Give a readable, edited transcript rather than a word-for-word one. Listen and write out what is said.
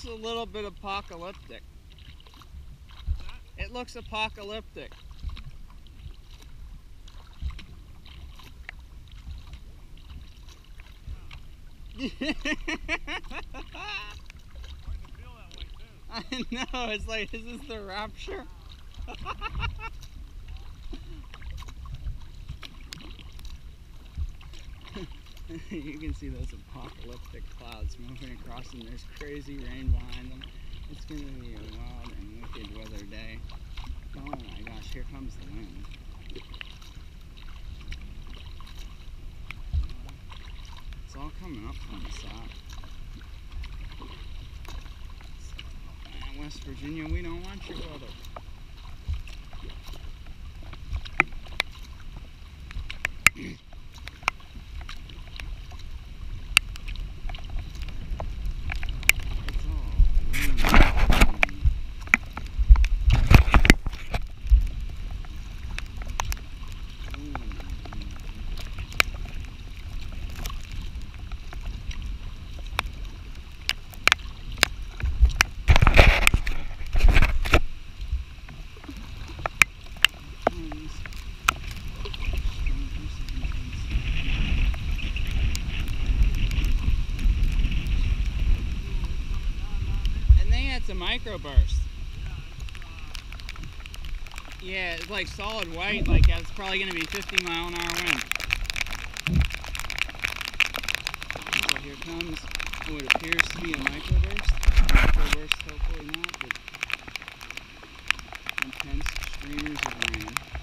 looks a little bit apocalyptic. It looks apocalyptic. I know, it's like, is this the rapture? You can see those apocalyptic clouds moving across, and there's crazy rain behind them. It's going to be a wild and wicked weather day. Oh my gosh, here comes the wind. It's all coming up from the south. West Virginia, we don't want your weather. It's a microburst. Yeah, it's like solid white, like it's probably going to be 50-mile-an-hour wind. So here comes what appears to be a microburst. Microburst, hopefully not, but intense streamers of rain.